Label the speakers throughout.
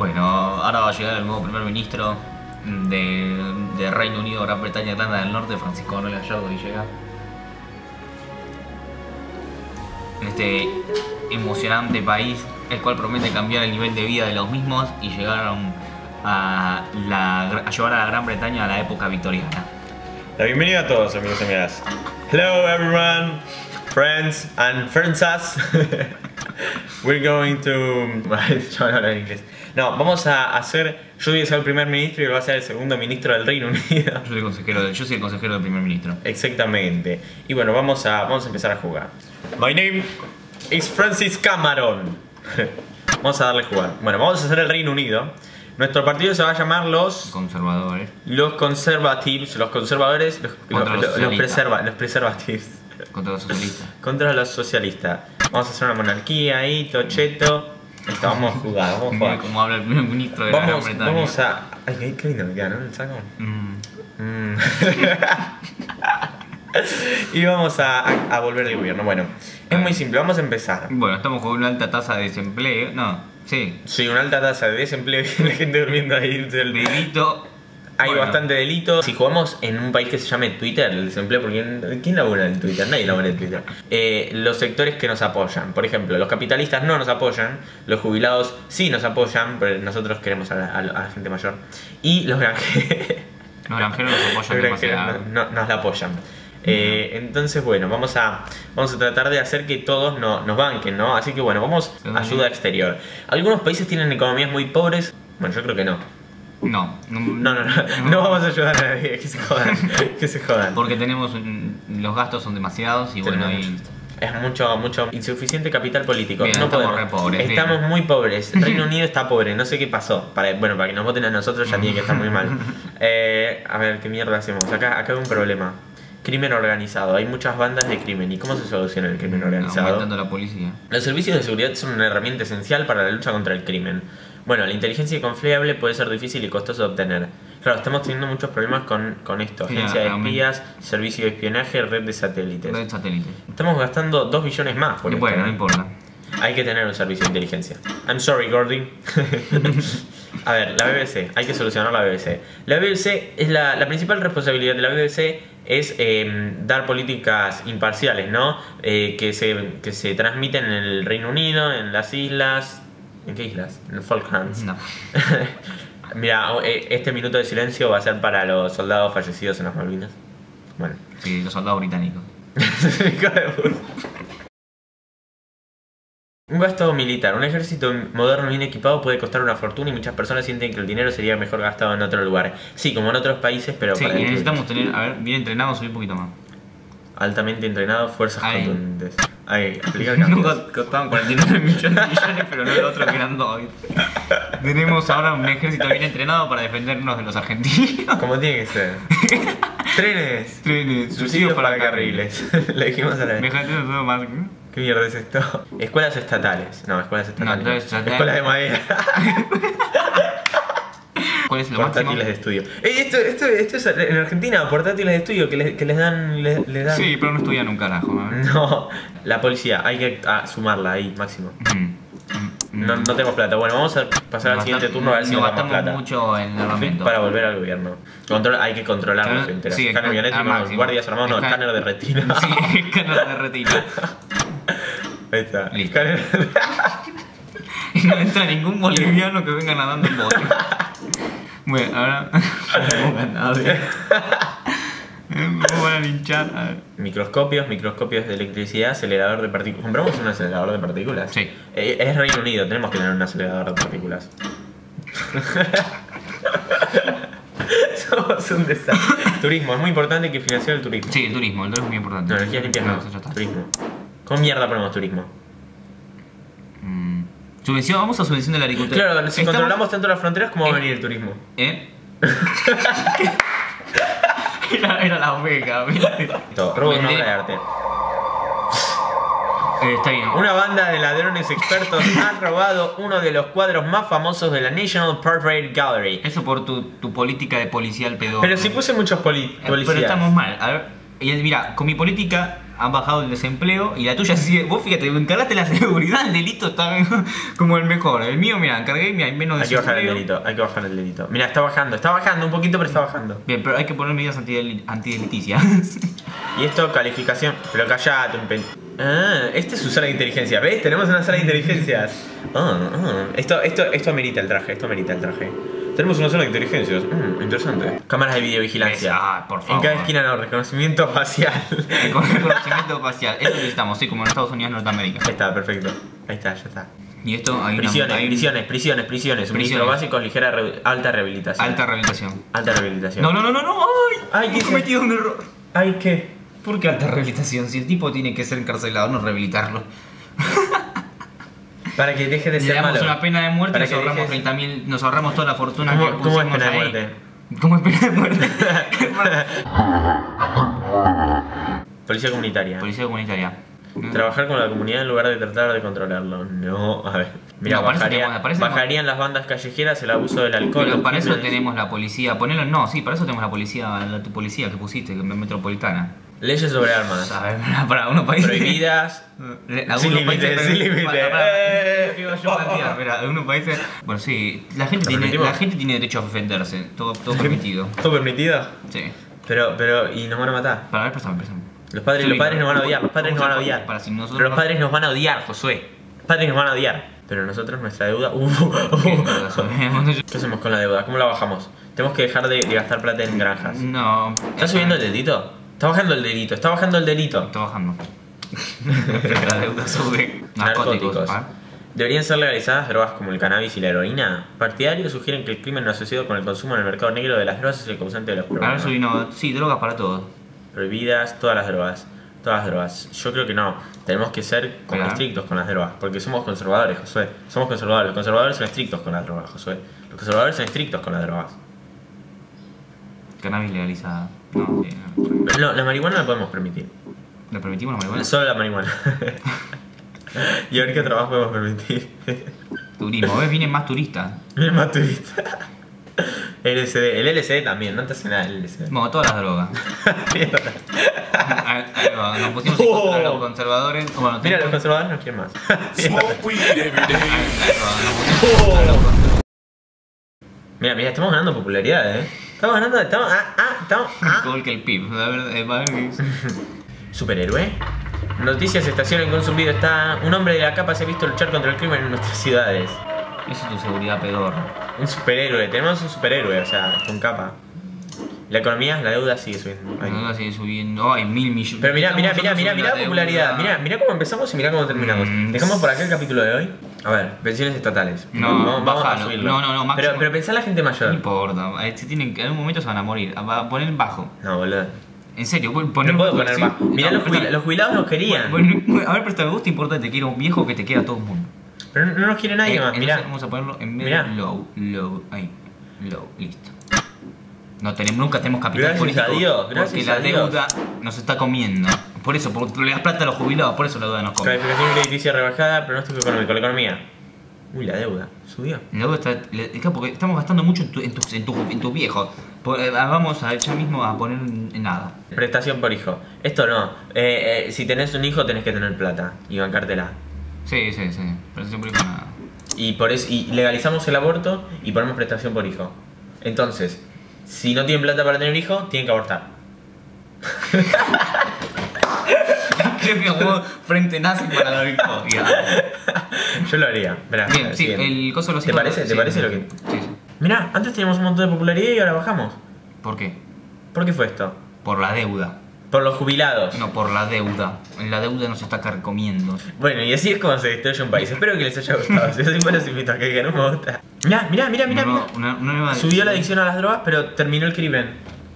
Speaker 1: Bueno, ahora va a llegar el nuevo primer ministro de Reino Unido, Gran Bretaña, Irlanda del Norte, Francisco Manuel Gallardo, y llega en este emocionante país, el cual promete cambiar el nivel de vida de los mismos y llegar a llevar a la Gran Bretaña a la época victoriana.
Speaker 2: La bienvenida a todos, amigos y amigas. Hello everyone, friends and friendsas. We're going to... Yo no hablo en inglés. No, vamos a hacer... Yo voy a ser el primer ministro y él va a ser el segundo ministro del Reino Unido.
Speaker 1: Yo soy el consejero del primer ministro.
Speaker 2: Exactamente. Y bueno, vamos a empezar a jugar. My name is Francis Cameron. Vamos a darle a jugar. Bueno, vamos a hacer el Reino Unido. Nuestro partido se va a llamar los
Speaker 1: conservadores.
Speaker 2: Los conservatives, los conservadores, los preservatives.
Speaker 1: Contra los socialistas.
Speaker 2: Contra los socialistas. Vamos a hacer una monarquía ahí, tocheto. Vamos a jugar, vamos a jugar.
Speaker 1: Como habla el primer ministro de la Gran Bretaña.
Speaker 2: Vamos a... Ay, qué lindo me queda, ¿no? El saco. Y vamos a volver al gobierno. Bueno, es muy simple, vamos a empezar.
Speaker 1: Bueno, estamos con una alta tasa de desempleo. No, sí.
Speaker 2: Sí, una alta tasa de desempleo y la gente durmiendo ahí.
Speaker 1: El delito.
Speaker 2: Hay bastante delito. Si jugamos en un país que se llame Twitter, el desempleo, porque ¿quién labura en Twitter? Nadie labura en Twitter. Los sectores que nos apoyan. Por ejemplo, los capitalistas no nos apoyan. Los jubilados sí nos apoyan, pero nosotros queremos a la gente mayor. Y los granjeros.
Speaker 1: Los granjeros nos apoyan demasiado.
Speaker 2: Nos la apoyan. Entonces bueno, vamos a tratar de hacer que todos nos banquen, ¿no? Así que bueno, vamos a ayuda exterior. Algunos países tienen economías muy pobres. Bueno, yo creo que no. No vamos a ayudar a nadie, que se jodan.
Speaker 1: Porque tenemos los gastos son demasiados y bueno,
Speaker 2: es mucho insuficiente capital político.
Speaker 1: Bien,
Speaker 2: no
Speaker 1: estamos re pobres.
Speaker 2: Estamos muy pobres. El Reino Unido está pobre, no sé qué pasó. Para que nos voten a nosotros ya tiene que estar muy mal. A ver, ¿qué mierda hacemos? Acá hay un problema. Crimen organizado. Hay muchas bandas de crimen. ¿Y cómo se soluciona el crimen organizado?
Speaker 1: Aumentando la policía.
Speaker 2: Los servicios de seguridad son una herramienta esencial para la lucha contra el crimen. Bueno, la inteligencia confiable puede ser difícil y costoso de obtener. Claro, estamos teniendo muchos problemas con esto. Agencia de espías, servicio de espionaje, red de satélites. Estamos gastando 2 billones más por esto.
Speaker 1: Bueno, no importa.
Speaker 2: Hay que tener un servicio de inteligencia. I'm sorry, Gordy. A ver, la BBC. Hay que solucionar la BBC. La BBC es la principal responsabilidad de la BBC es dar políticas imparciales, ¿no? Que se transmiten en el Reino Unido, en las islas... ¿En qué islas? En Falklands.
Speaker 1: No.
Speaker 2: Mira, este minuto de silencio va a ser para los soldados fallecidos en las Malvinas. Bueno.
Speaker 1: Sí, los soldados británicos.
Speaker 2: Un gasto militar. Un ejército moderno bien equipado puede costar una fortuna y muchas personas sienten que el dinero sería mejor gastado en otro lugar. Sí, como en otros países, pero...
Speaker 1: Sí, y necesitamos tener, bien entrenados y un poquito más.
Speaker 2: Altamente entrenados, fuerzas contundentes. Ahí, aplica el
Speaker 1: cambio. Costaban 49 millones, pero no el otro que eran 2. Tenemos ahora un ejército bien entrenado para defendernos de los argentinos.
Speaker 2: Como tiene que ser. Trenes. Subsidios para carriles. Le dijimos a la vez.
Speaker 1: Todo más.
Speaker 2: ¿Qué mierda es esto? Escuelas estatales. No, escuelas estatales. No, escuelas de madera.
Speaker 1: ¿Cuál es lo
Speaker 2: portátiles de estudio. Esto es en Argentina, portátiles de estudio que les dan...
Speaker 1: Sí, pero no estudian un carajo.
Speaker 2: No, la policía, hay que sumarla ahí, máximo. No tenemos plata. Bueno, vamos a pasar al siguiente turno a ver si nos damos plata.
Speaker 1: Mucho en armamento.
Speaker 2: Para volver al gobierno. Hay que controlar las fronteras.
Speaker 1: Sí,
Speaker 2: escáner biométrico, guardias armados, no, escáner de retina.
Speaker 1: Sí, escáner de retina.
Speaker 2: Ahí está.
Speaker 1: Listo. Y no entra ningún boliviano que venga nadando en bote. Bueno, ahora no pongan nadie. Me van a linchar. A ver.
Speaker 2: Microscopios de electricidad, acelerador de partículas. ¿Compramos un acelerador de partículas?
Speaker 1: Sí.
Speaker 2: Es Reino Unido, tenemos que tener un acelerador de partículas. Somos un desastre. Turismo, es muy importante que financiar el turismo.
Speaker 1: Sí, el turismo es muy importante.
Speaker 2: No, energías limpias no, turismo. ¿Cómo mierda ponemos turismo?
Speaker 1: Vamos a subvención de la agricultura.
Speaker 2: Claro, si controlamos tanto las fronteras, ¿cómo va a venir el turismo?
Speaker 1: Era la oveja.
Speaker 2: Robo de una obra de arte.
Speaker 1: Está bien.
Speaker 2: Una banda de ladrones expertos ha robado uno de los cuadros más famosos de la National Portrait Gallery.
Speaker 1: Eso por tu política de policial pedófilo.
Speaker 2: Pero si puse muchos policías.
Speaker 1: Pero estamos mal. A ver, mira, con mi política han bajado el desempleo y la tuya sigue. Vos fíjate, encargaste la seguridad, el delito está como el mejor. El mío, mira, encargué y hay menos
Speaker 2: Hay que bajar el delito, hay que bajar el delito. Mira, está bajando un poquito, pero está bajando.
Speaker 1: Bien, pero hay que poner medidas antideliticias.
Speaker 2: Y esto, calificación. Pero callate un pen. Ah, este es su sala de inteligencia. ¿Ves? Tenemos una sala de inteligencias. Esto amerita el traje, Tenemos una sala de inteligencias. Interesante. Cámaras de videovigilancia.
Speaker 1: Por favor.
Speaker 2: En cada esquina no, reconocimiento facial.
Speaker 1: Reconocimiento facial. Eso necesitamos, sí, como en Estados Unidos, Norteamérica.
Speaker 2: Ahí está, perfecto. Ahí está, ya está.
Speaker 1: Y esto hay
Speaker 2: Prisiones. Suministros básicos, alta rehabilitación.
Speaker 1: Alta rehabilitación.
Speaker 2: Alta rehabilitación.
Speaker 1: No. ¡Ay!
Speaker 2: ¿qué
Speaker 1: He cometido un error.
Speaker 2: Ay, ¿qué?
Speaker 1: ¿Por qué alta rehabilitación? Si el tipo tiene que ser encarcelado, no rehabilitarlo.
Speaker 2: Para que deje de
Speaker 1: Le
Speaker 2: ser
Speaker 1: damos
Speaker 2: malo.
Speaker 1: una pena de muerte y
Speaker 2: Para
Speaker 1: nos
Speaker 2: que
Speaker 1: ahorramos
Speaker 2: dejes-
Speaker 1: 30.000, nos ahorramos toda la fortuna que
Speaker 2: ¿Cómo
Speaker 1: pusimos
Speaker 2: es pena de
Speaker 1: ahí.
Speaker 2: muerte?
Speaker 1: ¿Cómo es pena de muerte?
Speaker 2: Policía comunitaria.
Speaker 1: Policía comunitaria.
Speaker 2: Trabajar con la comunidad en lugar de tratar de controlarlo. No, a ver. Mira,
Speaker 1: No, para eso tenemos-
Speaker 2: bajarían las bandas callejeras el abuso del alcohol.
Speaker 1: Pero
Speaker 2: los
Speaker 1: para eso
Speaker 2: crímenes.
Speaker 1: tenemos la policía. Ponelo, no, sí, para eso tenemos la policía que pusiste, que metropolitana.
Speaker 2: Leyes sobre armas.
Speaker 1: A ver, para unos países.
Speaker 2: Prohibidas.
Speaker 1: Algunos
Speaker 2: Sin límites,
Speaker 1: países-
Speaker 2: sin límites.
Speaker 1: Para, iba yo a plantear, mira, algunos países. Bueno, sí, la gente tiene derecho a defenderse, todo permitido.
Speaker 2: ¿Todo permitido?
Speaker 1: Sí.
Speaker 2: Pero, ¿y nos van a matar?
Speaker 1: Para ver, préstame.
Speaker 2: Los padres nos van a odiar,
Speaker 1: Para si nosotros
Speaker 2: Pero los padres nos van a odiar, Josué. Los padres nos van a odiar. Pero nosotros, nuestra deuda. ¿Qué hacemos con la deuda? ¿Cómo la bajamos? Tenemos que dejar de gastar plata en granjas.
Speaker 1: No.
Speaker 2: ¿Está subiendo el delito? Está bajando el delito, está bajando el delito.
Speaker 1: Está bajando. La deuda sube.
Speaker 2: Narcóticos.
Speaker 1: ¿Ah?
Speaker 2: ¿Deberían ser legalizadas drogas como el cannabis y la heroína? Partidarios sugieren que el crimen asociado con el consumo en el mercado negro de las drogas es el causante de los
Speaker 1: Ahora
Speaker 2: problemas.
Speaker 1: subimos, sí, drogas para todos.
Speaker 2: Prohibidas todas las drogas. Todas las drogas. Yo creo que no. Tenemos que ser como
Speaker 1: Claro.
Speaker 2: estrictos con las drogas. Porque somos conservadores, Josué. Somos conservadores. Los conservadores son estrictos con las drogas, Josué. Los conservadores son estrictos con las drogas.
Speaker 1: Cannabis legalizada. No, sí, no.
Speaker 2: No, la marihuana la podemos permitir.
Speaker 1: ¿Le permitimos la marihuana?
Speaker 2: Solo la marihuana. Y a ver qué otra más podemos permitir.
Speaker 1: Turismo, ¿ves? Vienen más turistas.
Speaker 2: Miren más turista. LSD. El LSD también, no te hace nada el LSD.
Speaker 1: Bueno, todas las drogas. Ahí va, nos pusimos en contra de los conservadores. Bueno,
Speaker 2: Mira, los
Speaker 1: tenemos-
Speaker 2: conservadores no quieren más.
Speaker 3: Smoke weed every day.
Speaker 1: ahí va, nos pusimos a los conservadores.
Speaker 2: Mira, estamos ganando popularidad, Estamos ganando, estamos.
Speaker 1: Igual que el PIB. A ver, va a ver.
Speaker 2: Superhéroe. Noticias estacionan con un video. Está. Un hombre de la capa se ha visto luchar contra el crimen en nuestras ciudades.
Speaker 1: Eso es tu seguridad pedorra.
Speaker 2: Un superhéroe, tenemos un superhéroe, o sea, con capa. La economía, la deuda sigue subiendo.
Speaker 1: La
Speaker 2: Ahí.
Speaker 1: deuda sigue subiendo. Ay, 1.000 millones.
Speaker 2: Pero mira
Speaker 1: Estamos nosotros
Speaker 2: la
Speaker 1: subiendo
Speaker 2: popularidad.
Speaker 1: deuda.
Speaker 2: Mira cómo empezamos y mira cómo terminamos. Dejamos por acá el capítulo de hoy. A ver, pensiones estatales.
Speaker 1: No,
Speaker 2: vamos a
Speaker 1: bájalo.
Speaker 2: subirlo.
Speaker 1: No, máximo.
Speaker 2: Pero pensá en la gente
Speaker 1: No
Speaker 2: mayor.
Speaker 1: importa. En algún momento se van a morir. Va a poner bajo.
Speaker 2: No, boludo.
Speaker 1: En serio,
Speaker 2: No puedo poner
Speaker 1: sí.
Speaker 2: más. Mirá,
Speaker 1: No,
Speaker 2: los,
Speaker 1: préstame.
Speaker 2: los jubilados nos querían.
Speaker 1: Bueno, a ver, préstame, ¿vos te importa te quiero un viejo que te quiera todo el mundo?
Speaker 2: Pero no nos quiere nadie más.
Speaker 1: Entonces
Speaker 2: Mirá.
Speaker 1: vamos a ponerlo en vez
Speaker 2: Mirá.
Speaker 1: de low, ahí, low, listo. No tenemos, nunca tenemos capital
Speaker 2: Gracias a
Speaker 1: político
Speaker 2: Dios,
Speaker 1: porque
Speaker 2: gracias
Speaker 1: la
Speaker 2: a Dios.
Speaker 1: deuda nos está comiendo. Por eso, porque le das plata a los jubilados, por eso la deuda nos come.
Speaker 2: Calificación crediticia rebajada, pronóstico económico. La economía. Uy, la deuda. Subió.
Speaker 1: La deuda está, claro, porque estamos gastando mucho en tus viejos. Vamos a ya mismo a poner en nada.
Speaker 2: Prestación por hijo. Esto no. Si tenés un hijo, tenés que tener plata y bancártela.
Speaker 1: Sí. Pero siempre con nada.
Speaker 2: Y por eso y legalizamos el aborto y ponemos prestación por hijo. Entonces, si no tienen plata para tener hijo, tienen que abortar.
Speaker 1: Creo que vos frente nazi para la victoria.
Speaker 2: Yo lo haría. Esperá,
Speaker 1: Bien, sí,
Speaker 2: siguiente.
Speaker 1: el coso de los
Speaker 2: ¿Te
Speaker 1: hijos-
Speaker 2: parece? ¿Te
Speaker 1: sí,
Speaker 2: parece lo que.?
Speaker 1: Sí.
Speaker 2: Mirá, antes teníamos un montón de popularidad y ahora bajamos.
Speaker 1: ¿Por qué?
Speaker 2: ¿Por qué fue esto?
Speaker 1: Por la deuda.
Speaker 2: Por los jubilados.
Speaker 1: No, por la deuda. La deuda nos está carcomiendo.
Speaker 2: Bueno, y así es como se destruye un país. Espero que les haya gustado. Si así fue, los invito a que no me gusta. Mirá.
Speaker 1: Una nueva
Speaker 2: Subió la adicción a las drogas, pero terminó el crimen.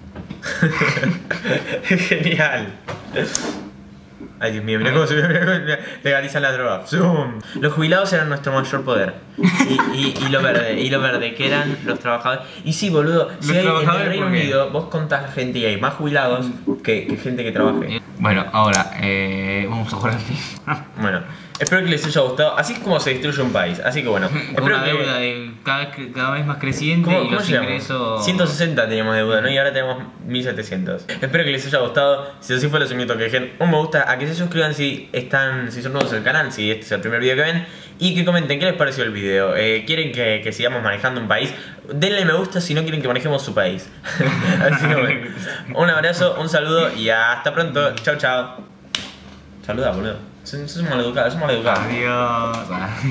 Speaker 2: Genial. Ay, Dios mío, mirá cómo subió, legalizan las drogas. ¡Zoom! Los jubilados eran nuestro mayor poder. Y lo verde, que eran los trabajadores. Y sí, boludo, si
Speaker 1: Los
Speaker 2: hay en el
Speaker 1: trabajadores,
Speaker 2: Reino
Speaker 1: ¿por qué?
Speaker 2: Unido, vos contás gente y hay más jubilados que gente que trabaje.
Speaker 1: Bueno, ahora vamos a jugar al FIFA.
Speaker 2: Bueno, Espero que les haya gustado. Así es como se destruye un país. Así que bueno.
Speaker 1: Una deuda de cada vez más creciente y los ingresos.
Speaker 2: 160 teníamos deuda, ¿no? Y ahora tenemos 1700. Espero que les haya gustado. Si así fue, los invito a que dejen un me gusta, a que se suscriban si son nuevos al canal, si este es el primer video que ven. Y que comenten qué les pareció el video. ¿Quieren que sigamos manejando un país? Denle me gusta si no quieren que manejemos su país. Así que bueno. Un abrazo, un saludo y hasta pronto. Chao, chao. Saluda, boludo. Sos maleducado, sos maleducado.
Speaker 1: Adiós.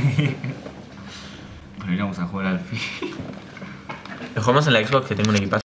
Speaker 1: Pero iremos a jugar al FIFA.
Speaker 2: Lo jugamos en la Xbox, que tengo un equipazo.